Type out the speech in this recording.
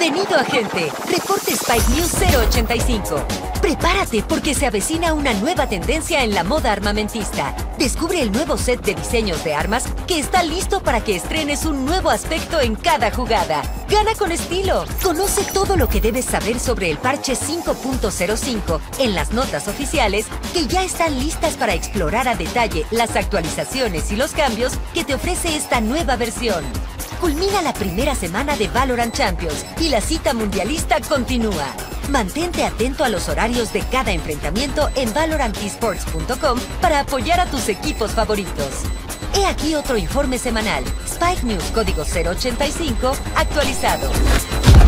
Bienvenido, agente. Reporte Spike News 085. Prepárate porque se avecina una nueva tendencia en la moda armamentista. Descubre el nuevo set de diseños de armas que está listo para que estrenes un nuevo aspecto en cada jugada. ¡Gana con estilo! Conoce todo lo que debes saber sobre el parche 5.05 en las notas oficiales que ya están listas para explorar a detalle las actualizaciones y los cambios que te ofrece esta nueva versión. Culmina la primera semana de Valorant Champions y la cita mundialista continúa. Mantente atento a los horarios de cada enfrentamiento en valorantesports.com para apoyar a tus equipos favoritos. He aquí otro informe semanal. Spike News código 085 actualizado.